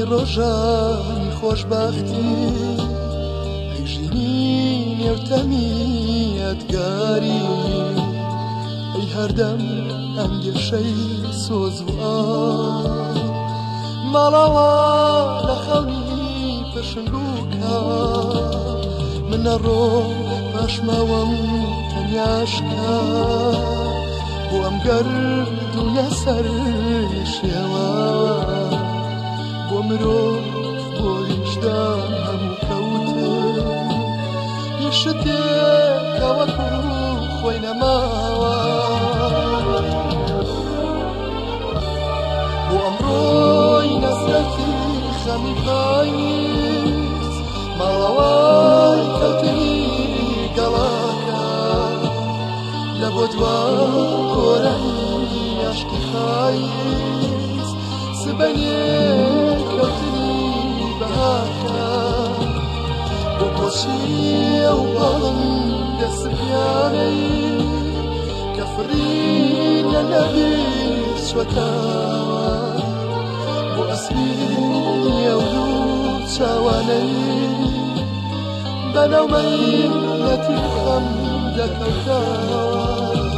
ڕۆژانی خۆشبەختی ئەی ژینی نێوتەمیەتگاری ئەی هەردەم ئەنگێشەی سۆز و ئاو ماڵەوە لە خەونی پشنگوکە منە ڕۆ پاشماوەم تەنیاشکە بۆ ئەم گەردونە سەر شێوە بۆ مرۆڤ بۆ ویجدان هەموو کەوتن یشتێکە وەکو خۆی نەماوە بۆ ئەمڕۆی نەسرەتی خەمی پاییز ماڵەوەی کەوتنی گەڵاکە لە بۆ دوا کۆرەنی عەشقی پاییز سبەنێ کەوتنی بەهارکە بۆ کۆچیە و باڵم دەسپیانەی کە فرینە نەبی سوەتاوە بۆ ئەسیریە و چاوانەی بەناومەی نەتی خەم دەکەوتاوە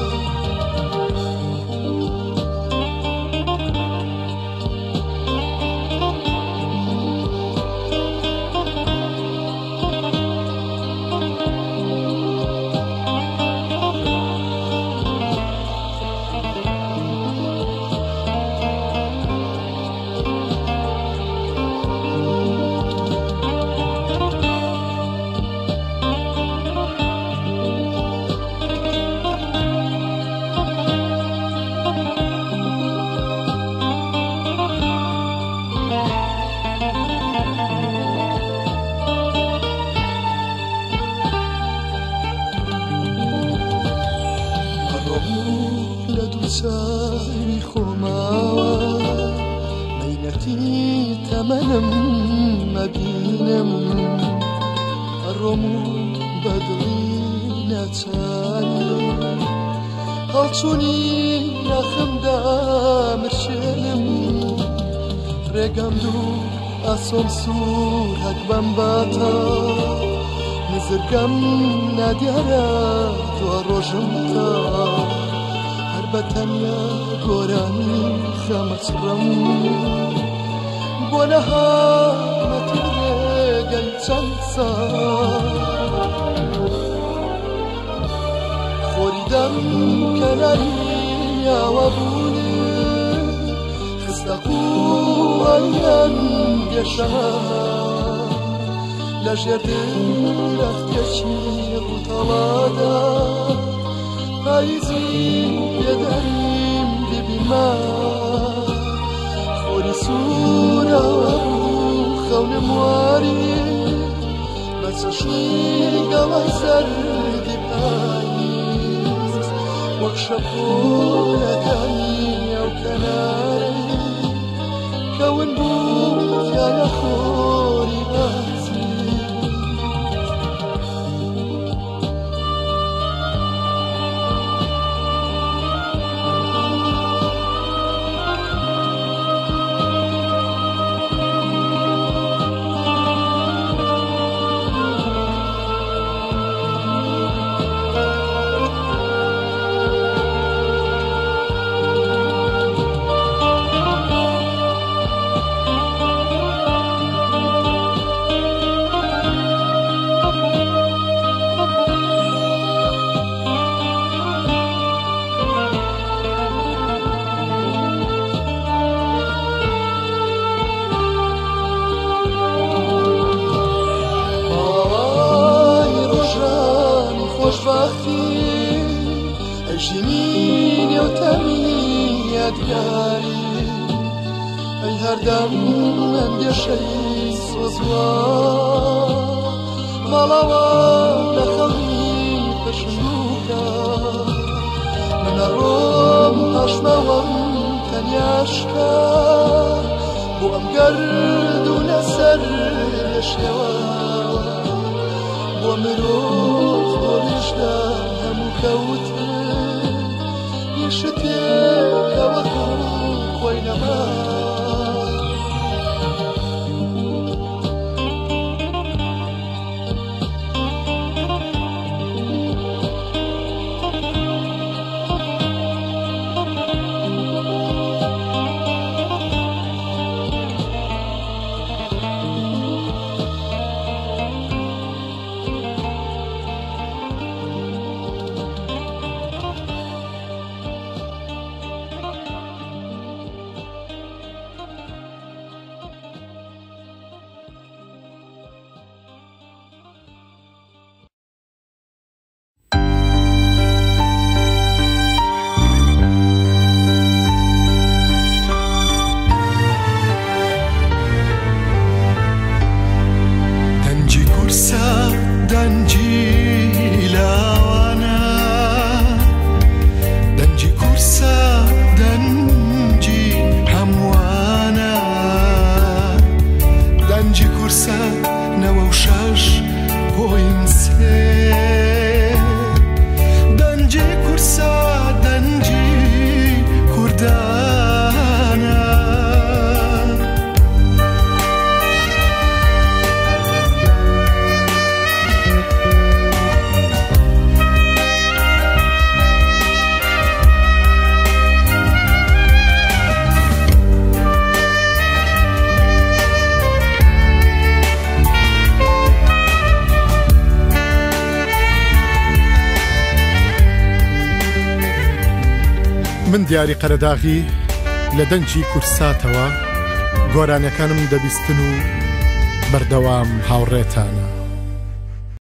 ساوی خۆماوە مەینەتی تەمەنم مەبینم ئەڕۆم و بەدڵی ناچاری هەڵچوونی ناخەمدا مرشێنم ڕێگەم دوو ئاسۆم سوور هەک بەم باتە نزرگەم نادیارە دووە ڕۆژم تا بەتەنیا گۆرانی خەمەچڕم بۆ نەهامەتی ڕێگەی چەند ساڵ خۆری دەم کەناریاوە بوونی خستە قووەیان گەشەما لە ژێر درەختێکی ڕووتەڵادا پاییزی پێدەریم ببیما خۆری سوورەوە بوو خەونم واری بە چەشنی گەڵای سەردی پاییز وەک شەپۆلەکانی ئەو کەنارەی کەون بوو یانە خۆری بازی ئەژینی نێوتەمیەتگاری ئەی هەردەم ئەندێشەی سۆزوە ماڵەوە لە خەونی پشنگوکە منە ڕۆم پاشماوەم تەنیاشکە بۆ ئەم گەردونە سەر شێوە بۆ مرۆڤ بۆ ویجدان هەموو کەوتن یشتێکە وەکو خۆی نەما من دیاری قەرەداغی لە دەنجی کورساتەوە گۆرانەکانم دەبیستن و بەردەوام هاوڕێتانە